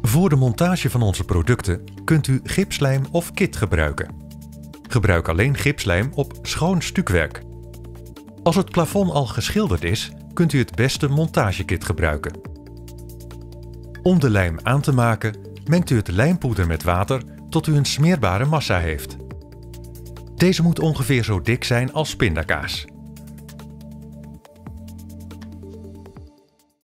Voor de montage van onze producten kunt u gipslijm of kit gebruiken. Gebruik alleen gipslijm op schoon stukwerk. Als het plafond al geschilderd is, kunt u het beste montagekit gebruiken. Om de lijm aan te maken, mengt u het lijmpoeder met water tot u een smeerbare massa heeft. Deze moet ongeveer zo dik zijn als pindakaas.